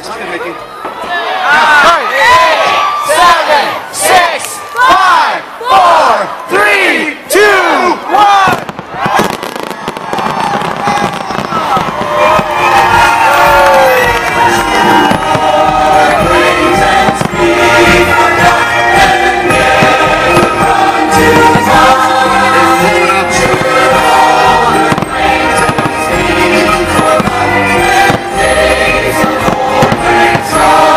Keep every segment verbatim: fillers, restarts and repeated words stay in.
Seven, six, five, four, three, two, one. Oh!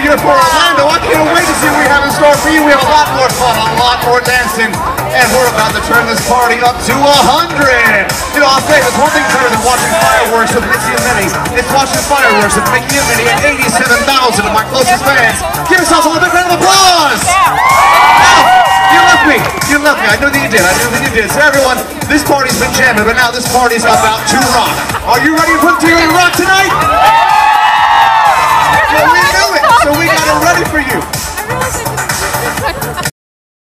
here for Orlando. I can't wait to see what we have in store for you. We have a lot more fun, a lot more dancing, and we're about to turn this party up to a hundred. You know, I'll say there's one thing better than watching fireworks with Missy and Minnie. It's watching fireworks with Mickey and Minnie and eighty-seven thousand of my closest fans. Give yourselves a little bit round of applause. Now, you left me. You left me. I knew that you did. I knew that you did. So everyone, this party's been jamming, but now this party's about to rock. Are you ready for to rock tonight? Well, we knew it, so we got it ready for you.